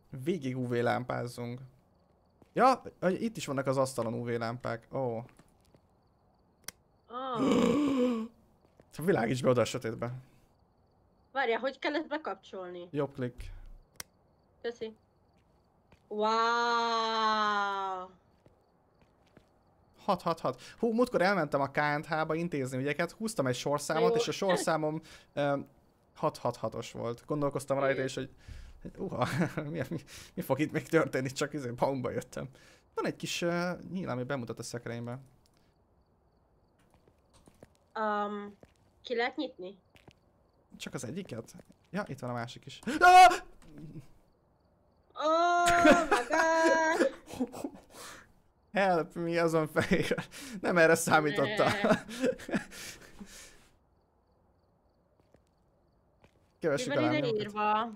Végig UV lámpázzunk. Ja, itt is vannak az asztalon UV lámpák. Ó. Oh. Világíts be oda a sötétbe. Várjál, hogy kell ezt bekapcsolni? Jobb klik. Köszi. Wow! 6. Hú, múltkor elmentem a KNH-ba intézni ügyeket, húztam egy sorszámot, és a sorszámom 666-os volt. Gondolkoztam rajta is, hogy mi fog itt még történni, csak baumba jöttem. Van egy kis nyíl, ami bemutat a szekrénybe. Ki lehet nyitni? Csak az egyiket? Ja, itt van a másik is. Oh my god! Help me, azon fejére. Nem erre számította. Kövessük a lámnyomokat. írva?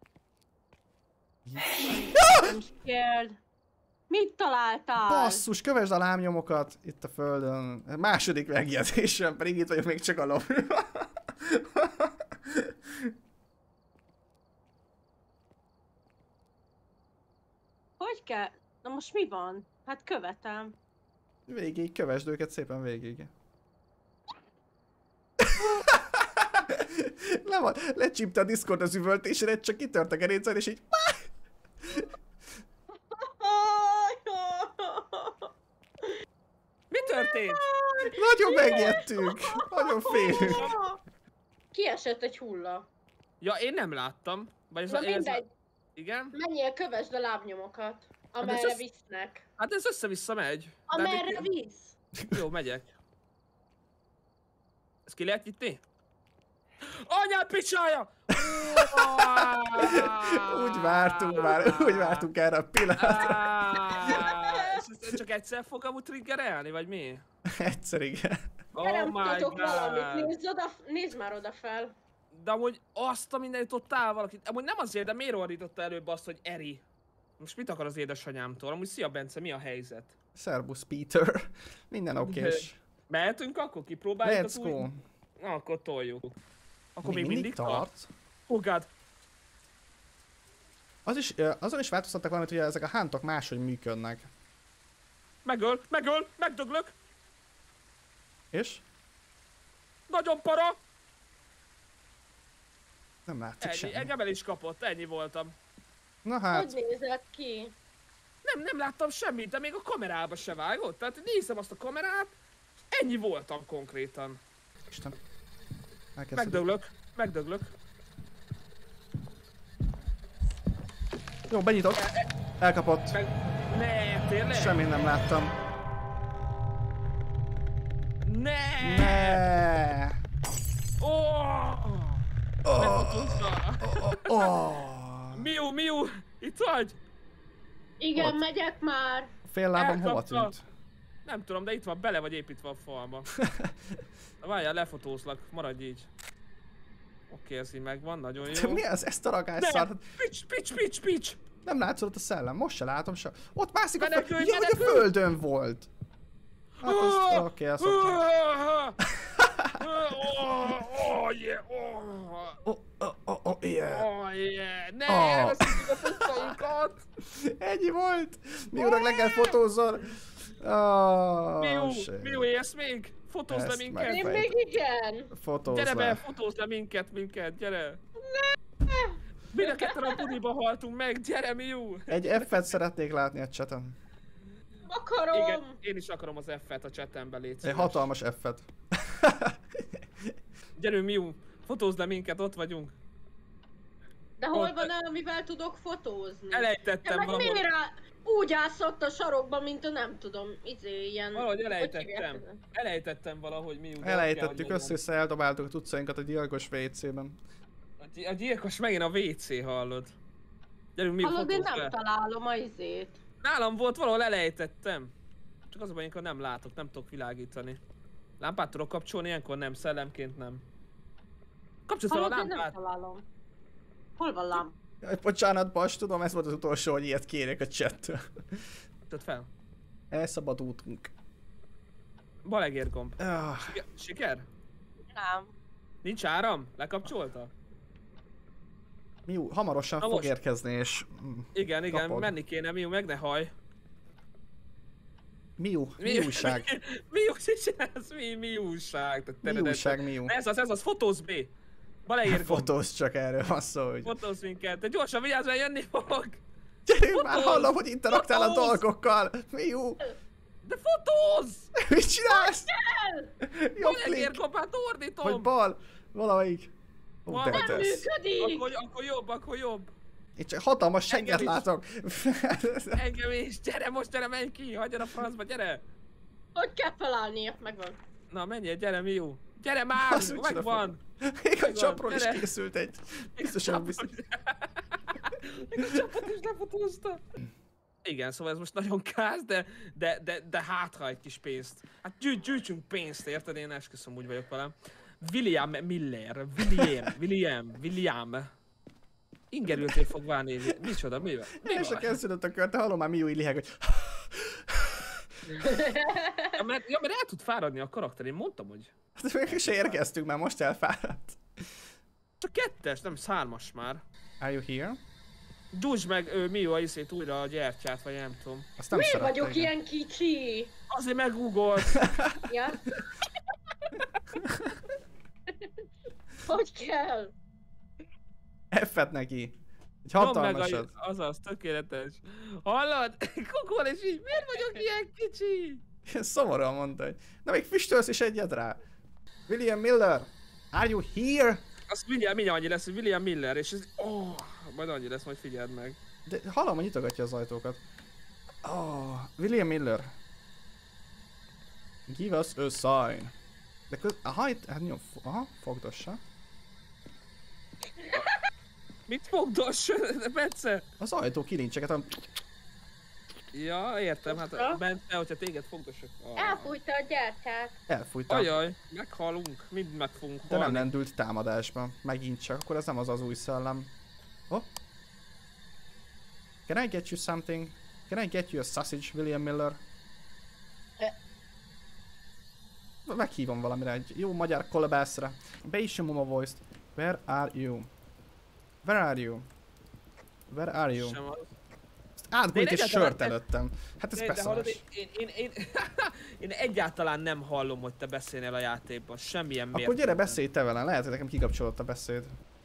I'm scared. Mit találtál? Basszus, kövesd a lámnyomokat itt a földön. Második megjegyzésem, pedig itt vagyok még csak a lobbyban. Hogy kell? Na most mi van? Hát követem. Végig, kövesd őket szépen végig. Lecsípte a Discord az üvöltésre, csak kitört a gerincen, és így... Mi történt? Nagyon megijedtünk! Nagyon félünk! Kiesett egy hulla. Ja, én nem láttam. Vagy Na mindegy. Igen? Menjél, kövesd a lábnyomokat. Amerre visznek. Hát ez össze-vissza megy. Amerre visz. Jó, megyek. Ezt ki lehet nyitni? Anyád picsája! Úgy vártunk erre a pillanatra. És csak egyszer fog amúgy triggerelni, vagy mi? Egyszer igen. Gyere, mutatok valamit, nézd már oda fel. De amúgy azt a mindenit ott áll valakit. Amúgy nem azért, de miért ordította előbb azt, hogy Eri? Most mit akar az édesanyámtól? Amúgy szia Bence, mi a helyzet? Szerbusz Peter. Minden okés. Mehetünk akkor? Kipróbáljuk az új... Na, akkor toljuk. Akkor még mindig tart? Oh god. Azon is változtattak valamit, hogy ezek a hántok máshogy működnek. Megdöglök! És? Nagyon para! Nem látszik semmi. Engem el is kapott, ennyi voltam. Na hát. Hogy nézett ki? Nem láttam semmit, de még a kamerába se vágott. Tehát nézem azt a kamerát, ennyi voltam konkrétan. Isten. Megdöglök. Jó, benyitott. Elkapott. Ne, tényleg? Semmit nem láttam. Ne! Miu, itt vagy? Igen, megyek már. Fél lábam hova tűnt? Nem tudom, de itt van, bele vagy építve a falba. Várjál, lefotózlak, maradj így. Oké, ez így megvan, nagyon jó. Mi az? Ezt a ragásszal? Pics! Nem látszott a szellem, most se látom se. Ott mászik a földön. Ja, hogy a földön volt! Hát az... Oké, azt Ne, elveszítjük a fotóinkat! Ennyi volt! Miónak le kell fotózzon! Miu, élsz még? Fotózd le minket! Én még igen! Fotózd gyere le. be, fotózd le minket, gyere! Mind a ketten a budiba haltunk meg, gyere Miu! Egy F-et szeretnék látni a chaten. Akarom! Igen, én is akarom az F-et a chatembe, légy szíves. Egy hatalmas F-et. Gyerünk Miu, fotózd le minket, ott vagyunk. De hol van el, amivel tudok fotózni? Elejtettem valahol. valahol. Miért úgy állsz ott a sarokban, mint a nem tudom, ilyen... Valahogy elejtettem valahogy Miu. Elejtettük, össze eldobáltuk a cuccainkat a gyilkos WC-ben. A gyilkos megint a WC, hallod. Gyerünk Miu, hallod, én fotózd le. nem találom a izét. Nálam volt, valahol elejtettem. Csak az a baj, amikor nem látok, nem tudok világítani. Lámpát tudok kapcsolni, ilyenkor nem, szellemként nem. Kapcsolsz fel a lámpát! Nem találom. Hol van lámp? Bocsánat, Bas, tudom, ez volt az utolsó, hogy ilyet kérek a chattől. Tedd fel. Elszabadultunk. Bal egérgomb. Siker? Nem. Nincs áram? Lekapcsolta? Miu hamarosan Na fog most. érkezni, és... Igen, kapod. menni kéne, Miu, meg ne haj. Miu, mi újság? Mi újság? Mi újság, Miu? Ez az, fotóz B. Baleír gomb. Fotóz, csak erről van szó, hogy... Fotóz minket. Te gyorsan vigyázz, mert jönni fog. Gyerünk már, Fotóz! hallom, hogy interaktál a Fotóz! dolgokkal! Miu! De fotóz! Mit csinálsz? Jobb Baleír klik! gomb, hát ordítom. Vagy bal? Valamelyik. Ó, Bal. de Nem tesz. Működik! Akkor jobb. Én csak hatalmas segget Engem is. látok. Engem is, gyere, menj ki, hagyjad a francba, gyere. Hogy kell felállnia? Megvan. Na, menjél, gyere, Miu. Gyere már, Az úgy megvan. Még a csapról is gyere. készült egy. Biztosan biztos. Még a csapat is lefotózta. Igen, szóval ez most nagyon káz, de hátra egy kis pénzt. Hát gyűjtsünk pénzt, érted? Én esküszöm, úgy vagyok velem. William Miller. William. Ingerülté fog válni. Micsoda, mi van? És a kezdődött a kör, te hallom már Miu így liheg, hogy... Ja, mert el tud fáradni a karakter, én mondtam, hogy... Hát még se érkeztünk, már most elfáradt. Csak 2-es, nem 3-as már. Are you here? Gyújtsd meg Miu a iszét újra a gyertyát, vagy nem tudom. Azt nem Miért szerette, vagyok igen. ilyen kicsi? Azért megugolsz. Ja? Hogy kell? F-et neki. Egy Nyomd meg hatalmasat. azaz, tökéletes. Hallod? Kukol és így, miért vagyok ilyen kicsi? Ilyen szomorúan mondta, hogy... Na még füstölsz is egyet rá. William Miller, are you here? Az mindjárt annyi lesz, hogy William Miller, és ez... Majd annyi lesz, majd figyeld meg. De hallom, hogy nyitogatja az ajtókat. William Miller. Give us a sign. De aha, itt, hát nyom, fogdossa. Mit fogdos? Bence? Az ajtó kilincseket, Ja, értem, hát Bence, hogyha téged fogdosok. Elfújta a gyertyát. elfújtam. Ajaj, meghalunk, mind meg fogunk De nem halni. lendült támadásba. Megint csak, akkor ez nem az új szellem. Oh. Can I get you something? Can I get you a sausage, William Miller? Meghívom valamire, egy jó magyar kolbászra. Be is nyomom a voice-t. Where are you? Where are you? Where are you? Sem az. Átgújt és egyáltalán sört előttem. Hát ez De hallod, beszarás. én egyáltalán nem hallom, hogy te beszélnél a játékban, semmilyen Akkor mértékben. gyere, beszélj te velem, lehet, hogy nekem kikapcsolódott a beszéd.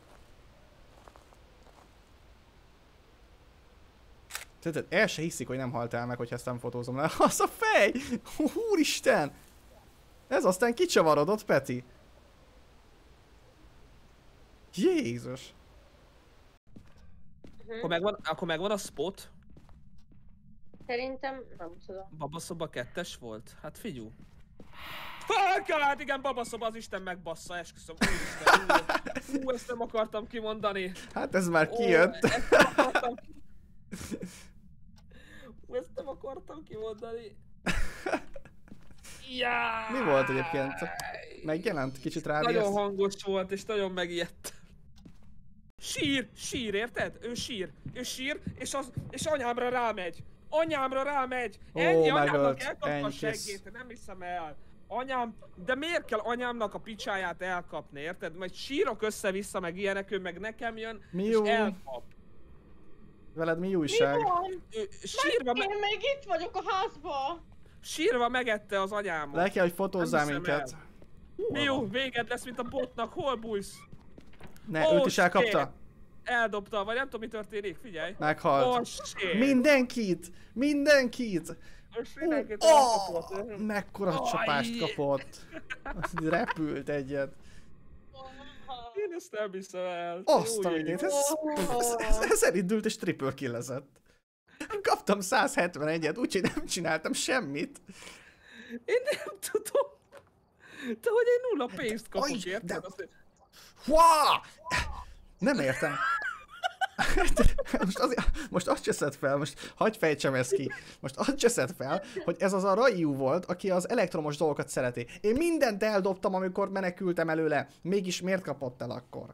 Tehát el se hiszik, hogy nem halt el meg, hogyha ezt nem fotózom le. Az a fej! Úristen! Ez aztán kicsavarodott, Peti. Jézus! Akkor megvan a spot? Szerintem nem tudom. Babaszoba 2-es volt? Hát figyú. Hát igen, babaszoba, az Isten megbassza, esküszöm. Úristen, ezt nem akartam kimondani. Hát ez már kijött. Ezt nem akartam kimondani. Jaj! Mi volt egyébként? Megjelent? Kicsit rád Nagyon érsz? hangos volt, és nagyon megijedt. Sír, érted? Ő sír, és anyámra rámegy. Anyámra rámegy. Ennyi, anyámnak megölt. elkapta a Ennyi, kész. seggét, nem hiszem el. Anyám, de miért kell anyámnak a picsáját elkapni, érted? Majd sírok össze-vissza, meg ilyenek, ő meg nekem jön, Miu? és elkap. Veled mi Mi újság? van? Ő Én még itt vagyok a házba. sírva megette az anyámot. Le kell, hogy fotózzál Nem hiszem minket. el. Miu, véged lesz, mint a botnak, hol bújsz? Ne, őt is elkapta. Eldobta, vagy nem tudom, mi történik, figyelj. Meghalt. shit. Mindenkit! Mindenkit! Most mindenkit elkapott. Mekkora Aj. csapást kapott! Azt így repült egyet. Én ezt nem hiszem el. Azt a Új. mindent, ez elindult és triple killezett. Kaptam 171-et, úgyhogy nem csináltam semmit. Én nem tudom. De hogy én nulla pénzt kapok, Aj, érted? de- Azt- Hua! Nem értem. Most azt cseszed fel, most hagyj fejtsem ezt ki. Most azt cseszed fel, hogy ez az a Ryu volt, aki az elektromos dolgokat szereti. Én mindent eldobtam, amikor menekültem előle. Mégis miért kapott el akkor?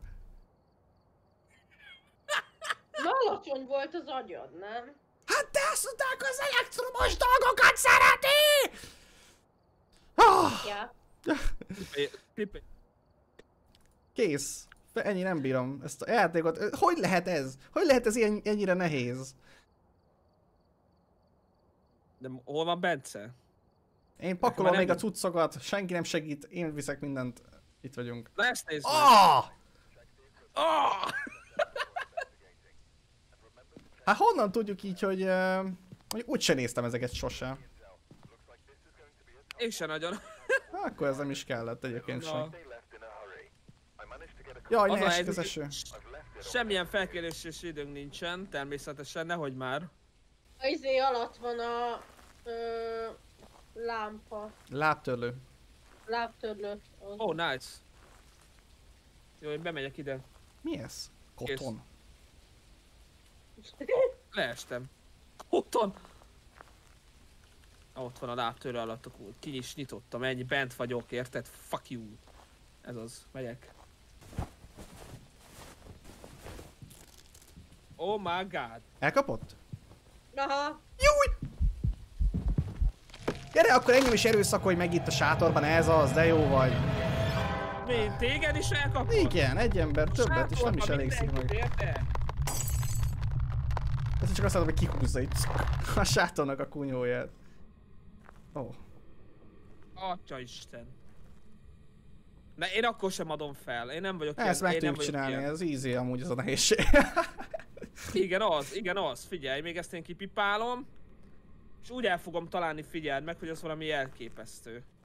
Alacsony volt az agyad, nem? Hát te azt mondták, az elektromos dolgokat szereti! Ah, Ja. Tippé. kész. Ennyi nem bírom. Ezt a játékot. Hogy lehet ez? Hogy lehet ez ennyire nehéz? De hol van Bence? Én pakolom még a cuccokat, senki nem segít, én viszek mindent. Itt vagyunk. Na ezt nézd meg! Hát honnan tudjuk így, hogy mondjuk úgyse néztem ezeket sose. Én sem nagyon. Akkor ez nem is kellett egyébként Na. sem. Jaj, Az ne a esik az helyzet, eső. Semmilyen felkéréses időnk nincsen, természetesen, nehogy már. A izé alatt van a lámpa. Lábtörlő. Lábtörlő. Oh, nice. Jó, én bemegyek ide. Mi ez? Koton. Leestem. Otthon! Ott van a lábtörő alatt a kút. Ki is nyitottam, ennyi, bent vagyok, érted? Fuck you. Ez az, megyek. Oh my god. Elkapott? Aha. Júj! Gyere, akkor engem is erőszakolj meg itt a sátorban, ez az, de jó vagy. Mi, téged is elkapott? Igen, egy ember, többet is nem is Sátorban elégszik mindenkit, meg. érted? Ezt csak azt mondom, hogy kihúzza itt a sátornak a kunyhóját. Ó. Oh. Atyaisten. Na én akkor sem adom fel, én nem vagyok Ezt meg én nem tudjuk vagyok csinálni, ilyen. ez easy amúgy az a nehézség. Igen az, figyelj, még ezt én kipipálom. És úgy el fogom találni, figyeld meg, hogy az valami elképesztő.